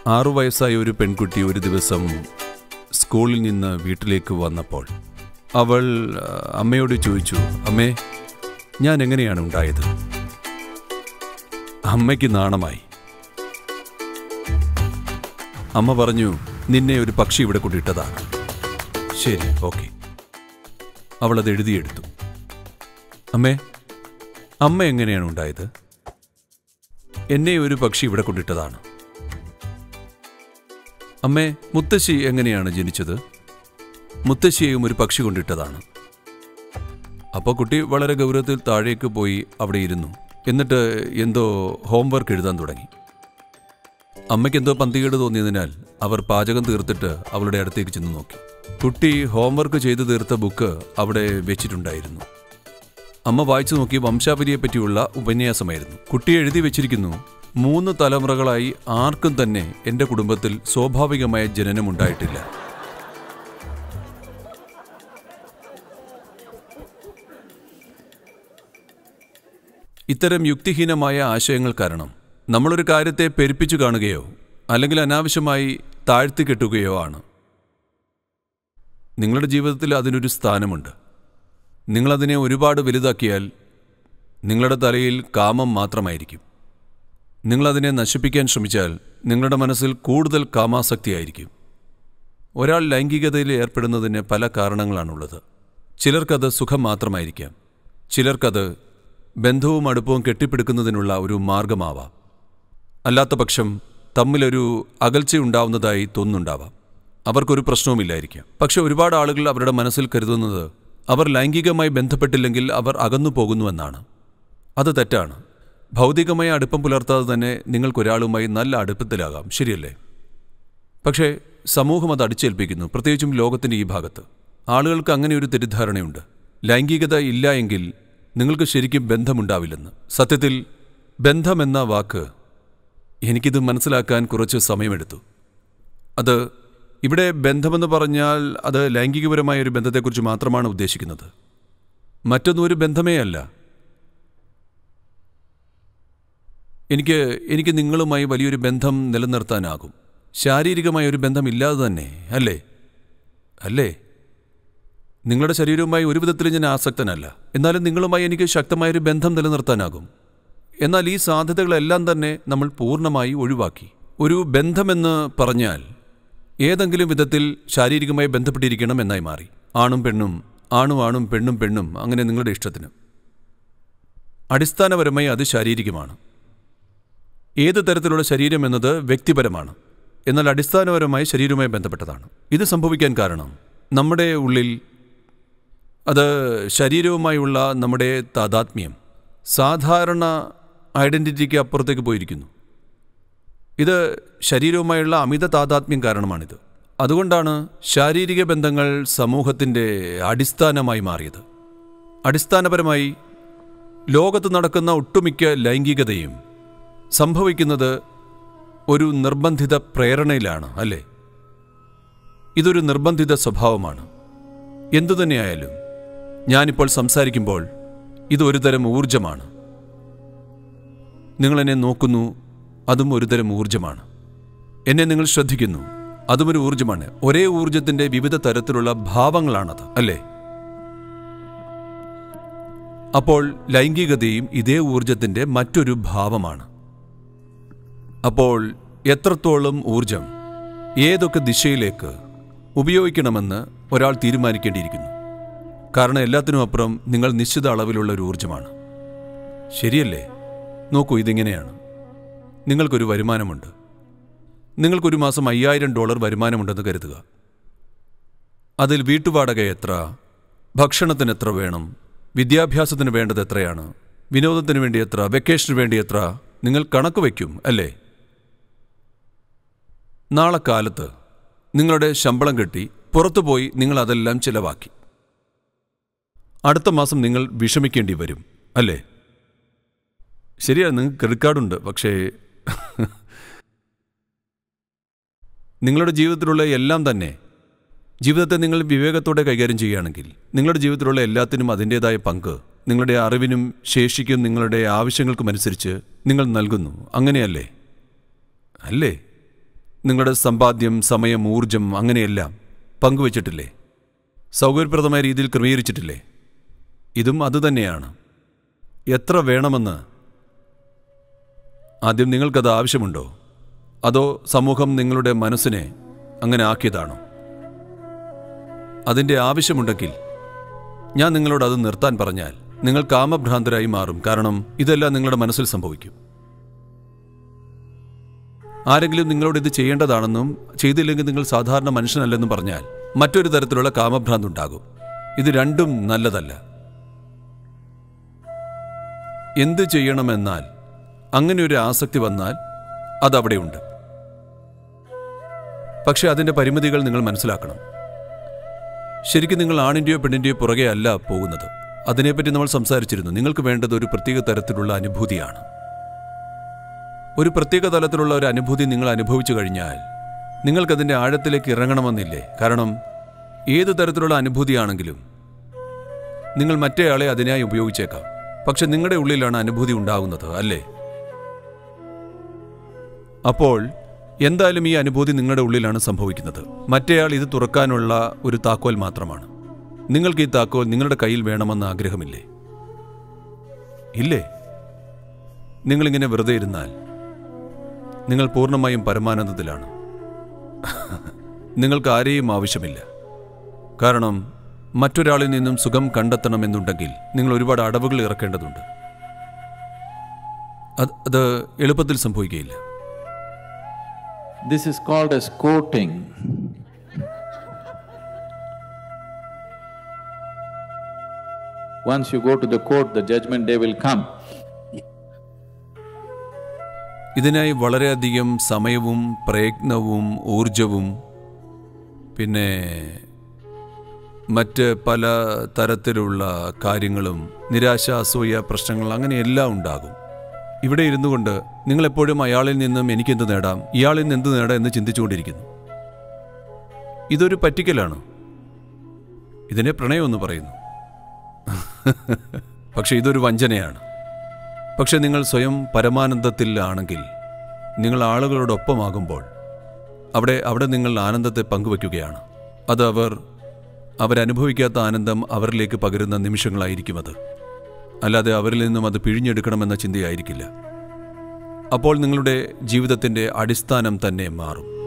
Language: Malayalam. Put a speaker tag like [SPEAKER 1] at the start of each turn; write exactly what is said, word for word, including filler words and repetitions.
[SPEAKER 1] ആറു വയസ്സായ ഒരു പെൺകുട്ടി ഒരു ദിവസം സ്കൂളിൽ നിന്ന് വീട്ടിലേക്ക് വന്നപ്പോൾ അവൾ അമ്മയോട് ചോദിച്ചു, അമ്മേ, ഞാൻ എങ്ങനെയാണ് ഉണ്ടായത്? അമ്മയ്ക്ക് നാണമായി. അമ്മ പറഞ്ഞു, നിന്നെ ഒരു പക്ഷി ഇവിടെ കൊണ്ടിട്ടതാണ്. ശരി, ഓക്കെ. അവളത് എഴുതിയെടുത്തു. അമ്മേ, അമ്മ എങ്ങനെയാണ് ഉണ്ടായത്? എന്നെ ഒരു പക്ഷി ഇവിടെ കൊണ്ടിട്ടതാണ്. അമ്മേ, മുത്തശ്ശി എങ്ങനെയാണ് ജനിച്ചത്? മുത്തശ്ശിയെയും ഒരു പക്ഷി കൊണ്ടിട്ടതാണ്. അപ്പോൾ കുട്ടി വളരെ ഗൗരവത്തിൽ താഴേക്ക് പോയി അവിടെ ഇരുന്നു. എന്നിട്ട് എന്തോ ഹോംവർക്ക് എഴുതാൻ തുടങ്ങി. അമ്മയ്ക്ക് എന്തോ പന്തികേട് തോന്നിയതിനാൽ അവർ പാചകം തീർത്തിട്ട് അവളുടെ അടുത്തേക്ക് ചെന്ന് നോക്കി. കുട്ടി ഹോംവർക്ക് ചെയ്തു തീർത്ത ബുക്ക് അവിടെ വെച്ചിട്ടുണ്ടായിരുന്നു. അമ്മ വായിച്ചു നോക്കി. വംശാവലിയെ പറ്റിയുള്ള ഉപന്യാസമായിരുന്നു. കുട്ടി എഴുതി വെച്ചിരിക്കുന്നു, മൂന്ന് തലമുറകളായി ആർക്കും തന്നെ എൻ്റെ കുടുംബത്തിൽ സ്വാഭാവികമായ ജനനമുണ്ടായിട്ടില്ല. ഇത്തരം യുക്തിഹീനമായ ആശയങ്ങൾ കാരണം നമ്മളൊരു കാര്യത്തെ പെരുപ്പിച്ചു കാണുകയോ അല്ലെങ്കിൽ അനാവശ്യമായി താഴ്ത്തി കെട്ടുകയോ ആണ്. നിങ്ങളുടെ ജീവിതത്തിൽ അതിനൊരു സ്ഥാനമുണ്ട്. നിങ്ങളതിനെ ഒരുപാട് വലുതാക്കിയാൽ നിങ്ങളുടെ തലയിൽ കാമം മാത്രമായിരിക്കും. നിങ്ങളതിനെ നശിപ്പിക്കാൻ ശ്രമിച്ചാൽ നിങ്ങളുടെ മനസ്സിൽ കൂടുതൽ കാമാസക്തിയായിരിക്കും. ഒരാൾ ലൈംഗികതയിൽ ഏർപ്പെടുന്നതിന് പല കാരണങ്ങളാണുള്ളത്. ചിലർക്കത് സുഖം മാത്രമായിരിക്കാം. ചിലർക്കത് ബന്ധവും അടുപ്പവും കെട്ടിപ്പിടുക്കുന്നതിനുള്ള ഒരു മാർഗമാവാം. അല്ലാത്ത പക്ഷം തമ്മിലൊരു അകൽച്ചയുണ്ടാവുന്നതായി തോന്നുന്നുണ്ടാവാം. അവർക്കൊരു പ്രശ്നവുമില്ലായിരിക്കാം. പക്ഷെ ഒരുപാട് ആളുകൾ അവരുടെ മനസ്സിൽ കരുതുന്നത് അവർ ലൈംഗികമായി ബന്ധപ്പെട്ടില്ലെങ്കിൽ അവർ അകന്നു പോകുന്നുവെന്നാണ്. അത് തെറ്റാണ്. ഭൗതികമായ അടുപ്പം പുലർത്താതെ തന്നെ നിങ്ങൾക്കൊരാളുമായി നല്ല അടുപ്പത്തിലാകാം, ശരിയല്ലേ? പക്ഷേ സമൂഹം അത് അടിച്ചേൽപ്പിക്കുന്നു, പ്രത്യേകിച്ചും ലോകത്തിൻ്റെ ഈ ഭാഗത്ത്. ആളുകൾക്ക് അങ്ങനെ ഒരു തെറ്റിദ്ധാരണയുണ്ട്. ലൈംഗികത ഇല്ല എങ്കിൽ നിങ്ങൾക്ക് ശരിക്കും ബന്ധമുണ്ടാവില്ലെന്ന്. സത്യത്തിൽ ബന്ധമെന്ന വാക്ക് എനിക്കിത് മനസ്സിലാക്കാൻ കുറച്ച് സമയമെടുത്തു. അത് ഇവിടെ ബന്ധമെന്ന് പറഞ്ഞാൽ അത് ലൈംഗികപരമായ ഒരു ബന്ധത്തെക്കുറിച്ച് മാത്രമാണ് ഉദ്ദേശിക്കുന്നത്. മറ്റൊന്നും ഒരു ബന്ധമേ അല്ല. എനിക്ക് എനിക്ക് നിങ്ങളുമായി വലിയൊരു ബന്ധം നിലനിർത്താനാകും. ശാരീരികമായ ഒരു ബന്ധമില്ലാതെ തന്നെ, അല്ലേ അല്ലേ നിങ്ങളുടെ ശരീരവുമായി ഒരു വിധത്തിലും ഞാൻ ആസക്തനല്ല. എന്നാലും നിങ്ങളുമായി എനിക്ക് ശക്തമായൊരു ബന്ധം നിലനിർത്താനാകും. എന്നാൽ ഈ സാധ്യതകളെല്ലാം തന്നെ നമ്മൾ പൂർണ്ണമായി ഒഴിവാക്കി. ഒരു ബന്ധമെന്ന് പറഞ്ഞാൽ ഏതെങ്കിലും വിധത്തിൽ ശാരീരികമായി ബന്ധപ്പെട്ടിരിക്കണം എന്നായി മാറി. ആണും പെണ്ണും, ആണും ആണും, പെണ്ണും പെണ്ണും, അങ്ങനെ നിങ്ങളുടെ ഇഷ്ടത്തിന്. അടിസ്ഥാനപരമായി അത് ശാരീരികമാണ്. ഏത് തരത്തിലുള്ള ശരീരം എന്നത് വ്യക്തിപരമാണ്. എന്നാൽ അടിസ്ഥാനപരമായി ശരീരവുമായി ബന്ധപ്പെട്ടതാണ്. ഇത് സംഭവിക്കാൻ കാരണം നമ്മുടെ ഉള്ളിൽ അത് ശരീരവുമായുള്ള നമ്മുടെ താദാത്മ്യം സാധാരണ ഐഡൻറ്റിറ്റിക്ക് അപ്പുറത്തേക്ക് പോയിരിക്കുന്നു. ഇത് ശരീരവുമായുള്ള അമിത താദാത്മ്യം കാരണമാണിത്. അതുകൊണ്ടാണ് ശാരീരിക ബന്ധങ്ങൾ സമൂഹത്തിൻ്റെ അടിസ്ഥാനമായി മാറിയത്. അടിസ്ഥാനപരമായി ലോകത്ത് നടക്കുന്ന ഒട്ടുമിക്ക ലൈംഗികതയും സംഭവിക്കുന്നത് ഒരു നിർബന്ധിത പ്രേരണയിലാണ്, അല്ലേ? ഇതൊരു നിർബന്ധിത സ്വഭാവമാണ്. എന്തുതന്നെയായാലും ഞാനിപ്പോൾ സംസാരിക്കുമ്പോൾ ഇത് ഒരുതരം ഊർജമാണ്. നിങ്ങളെന്നെ നോക്കുന്നു, അതും ഒരുതരം ഊർജമാണ്. എന്നെ നിങ്ങൾ ശ്രദ്ധിക്കുന്നു, അതും ഒരു ഊർജമാണ്. ഒരേ ഊർജത്തിൻ്റെ വിവിധ തരത്തിലുള്ള ഭാവങ്ങളാണത്, അല്ലേ? അപ്പോൾ ലൈംഗികതയും ഇതേ ഊർജത്തിൻ്റെ മറ്റൊരു ഭാവമാണ്. അപ്പോൾ എത്രത്തോളം ഊർജം ഏതൊക്കെ ദിശയിലേക്ക് ഉപയോഗിക്കണമെന്ന് ഒരാൾ തീരുമാനിക്കേണ്ടിയിരിക്കുന്നു. കാരണം എല്ലാത്തിനും അപ്പുറം നിങ്ങൾ നിശ്ചിത അളവിലുള്ള ഒരു ഊർജമാണ്, ശരിയല്ലേ? നോക്കൂ, ഇതിങ്ങനെയാണ്. നിങ്ങൾക്കൊരു വരുമാനമുണ്ട്. നിങ്ങൾക്കൊരു മാസം അയ്യായിരം ഡോളർ വരുമാനമുണ്ടെന്ന് കരുതുക. അതിൽ വീട്ടുവാടക എത്ര, ഭക്ഷണത്തിന് എത്ര വേണം, വിദ്യാഭ്യാസത്തിന് വേണ്ടത് എത്രയാണ്, വിനോദത്തിന് വേണ്ടി എത്ര, വെക്കേഷന് വേണ്ടി എത്ര, നിങ്ങൾ കണക്ക് വയ്ക്കും, അല്ലേ? നാളെ കാലത്ത് നിങ്ങളുടെ ശമ്പളം കിട്ടി പുറത്തുപോയി നിങ്ങൾ അതെല്ലാം ചിലവാക്കി. അടുത്ത മാസം നിങ്ങൾ വിഷമിക്കേണ്ടി വരും, അല്ലേ? ശരിയാണ്, നിങ്ങൾക്ക് ക്രെഡിറ്റ് കാർഡുണ്ട്. പക്ഷേ നിങ്ങളുടെ ജീവിതത്തിലുള്ള എല്ലാം തന്നെ, ജീവിതത്തെ നിങ്ങൾ വിവേകത്തോടെ കൈകാര്യം ചെയ്യുകയാണെങ്കിൽ നിങ്ങളുടെ ജീവിതത്തിലുള്ള എല്ലാത്തിനും അതിൻ്റേതായ പങ്ക് നിങ്ങളുടെ അറിവിനും ശേഷിക്കും നിങ്ങളുടെ ആവശ്യങ്ങൾക്കും അനുസരിച്ച് നിങ്ങൾ നൽകുന്നു. അങ്ങനെയല്ലേ? അല്ലേ? നിങ്ങളുടെ സമ്പാദ്യം, സമയം, ഊർജം അങ്ങനെയെല്ലാം പങ്കുവച്ചിട്ടില്ലേ? സൗകര്യപ്രദമായ രീതിയിൽ ക്രമീകരിച്ചിട്ടില്ലേ? ഇതും അതുതന്നെയാണ്. എത്ര വേണമെന്ന് ആദ്യം നിങ്ങൾക്കത് ആവശ്യമുണ്ടോ? അതോ സമൂഹം നിങ്ങളുടെ മനസ്സിനെ അങ്ങനെ ആക്കിയതാണോ? അതിൻ്റെ ആവശ്യമുണ്ടെങ്കിൽ ഞാൻ നിങ്ങളോട് അത് നിർത്താൻ പറഞ്ഞാൽ നിങ്ങൾ കാമഭ്രാന്തരായി മാറും. കാരണം ഇതെല്ലാം നിങ്ങളുടെ മനസ്സിൽ സംഭവിക്കും. ആരെങ്കിലും നിങ്ങളോട് ഇത് ചെയ്യേണ്ടതാണെന്നും ചെയ്തില്ലെങ്കിൽ നിങ്ങൾ സാധാരണ മനുഷ്യനല്ലെന്നും പറഞ്ഞാൽ മറ്റൊരു തരത്തിലുള്ള കാമഭ്രാന്ത് ഉണ്ടാകും. ഇത് രണ്ടും നല്ലതല്ല. എന്ത് ചെയ്യണമെന്നാൽ അങ്ങനെ ഒരു ആസക്തി വന്നാൽ അതവിടെയുണ്ട്. പക്ഷെ അതിൻ്റെ പരിമിതികൾ നിങ്ങൾ മനസ്സിലാക്കണം. ശരിക്കും നിങ്ങൾ ആണിൻ്റെയോ പെണ്ണിൻ്റെയോ പുറകെ അല്ല പോകുന്നത്. അതിനെപ്പറ്റി നമ്മൾ സംസാരിച്ചിരുന്നു. നിങ്ങൾക്ക് വേണ്ടത് ഒരു പ്രത്യേക തരത്തിലുള്ള അനുഭൂതിയാണ്. ഒരു പ്രത്യേക തലത്തിലുള്ള ഒരു അനുഭൂതി നിങ്ങൾ അനുഭവിച്ചു കഴിഞ്ഞാൽ നിങ്ങൾക്കതിൻ്റെ ആഴത്തിലേക്ക് ഇറങ്ങണമെന്നില്ലേ? കാരണം ഏത് തരത്തിലുള്ള അനുഭൂതിയാണെങ്കിലും നിങ്ങൾ മറ്റേയാളെ അതിനായി ഉപയോഗിച്ചേക്കാം. പക്ഷെ നിങ്ങളുടെ ഉള്ളിലാണ് അനുഭൂതി ഉണ്ടാകുന്നത്, അല്ലേ? അപ്പോൾ എന്തായാലും ഈ അനുഭൂതി നിങ്ങളുടെ ഉള്ളിലാണ് സംഭവിക്കുന്നത്. മറ്റേയാൾ ഇത് തുറക്കാനുള്ള ഒരു താക്കോൽ മാത്രമാണ്. നിങ്ങൾക്ക് ഈ താക്കോൽ നിങ്ങളുടെ കയ്യിൽ വേണമെന്ന് ആഗ്രഹമില്ലേ? ഇല്ലേ? നിങ്ങളിങ്ങനെ വെറുതെ ഇരുന്നാൽ നിങ്ങൾ പൂർണ്ണമായും പരമാനന്ദത്തിലാണ്. നിങ്ങൾക്ക് ആരെയും ആവശ്യമില്ല. കാരണം മറ്റൊരാളിൽ നിന്നും സുഖം കണ്ടെത്തണമെന്നുണ്ടെങ്കിൽ നിങ്ങൾ ഒരുപാട് അടവുകൾ ഇറക്കേണ്ടതുണ്ട്. അത് എളുപ്പത്തിൽ സംഭവിക്കുകയില്ല.
[SPEAKER 2] This is called as courting. Once you go to the court, the judgment day will come.
[SPEAKER 1] ഇതിനായി വളരെയധികം സമയവും പ്രയത്നവും ഊർജവും പിന്നെ മറ്റ് പല തരത്തിലുള്ള കാര്യങ്ങളും, നിരാശ, അസൂയ, പ്രശ്നങ്ങൾ അങ്ങനെയെല്ലാം ഉണ്ടാകും. ഇവിടെ ഇരുന്നു കൊണ്ട് നിങ്ങളെപ്പോഴും അയാളിൽ നിന്നും എനിക്കെന്ത് നേടാം, ഇയാളിൽ നിന്ന് എന്ത് നേടാം എന്ന് ചിന്തിച്ചുകൊണ്ടിരിക്കുന്നു. ഇതൊരു പറ്റിക്കലാണ്. ഇതിനെ പ്രണയമെന്ന് പറയുന്നു. പക്ഷെ ഇതൊരു വഞ്ചനയാണ്. പക്ഷെ നിങ്ങൾ സ്വയം പരമാനന്ദത്തിലാണെങ്കിൽ, നിങ്ങൾ ആളുകളോടൊപ്പമാകുമ്പോൾ അവിടെ അവിടെ നിങ്ങൾ ആനന്ദത്തെ പങ്കുവയ്ക്കുകയാണ്. അത് അവർ അവരനുഭവിക്കാത്ത ആനന്ദം അവരിലേക്ക് പകരുന്ന നിമിഷങ്ങളായിരിക്കും അത്. അല്ലാതെ അവരിൽ നിന്നും അത് പിഴിഞ്ഞെടുക്കണമെന്ന ചിന്തയായിരിക്കില്ല. അപ്പോൾ നിങ്ങളുടെ ജീവിതത്തിൻ്റെ അടിസ്ഥാനം തന്നെ മാറും.